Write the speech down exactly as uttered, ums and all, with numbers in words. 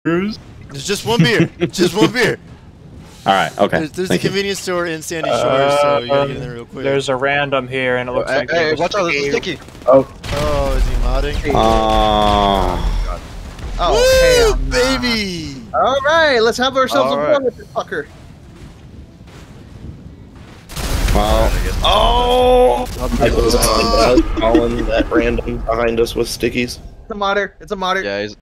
There's just one beer. Just one beer. All right. Okay. There's, there's a Thank you. convenience store in Sandy Shores, Uh, so you gotta get in there real quick. There's a random here, and it looks Hey, like. hey, watch out! This is sticky. Oh, Oh, is he modding? Uh, Oh, Woo, baby! all right. Let's have ourselves All a right. run with this fucker. well. Oh! I was calling that random behind us with stickies. It's a modder. It's a modder. Yeah, he's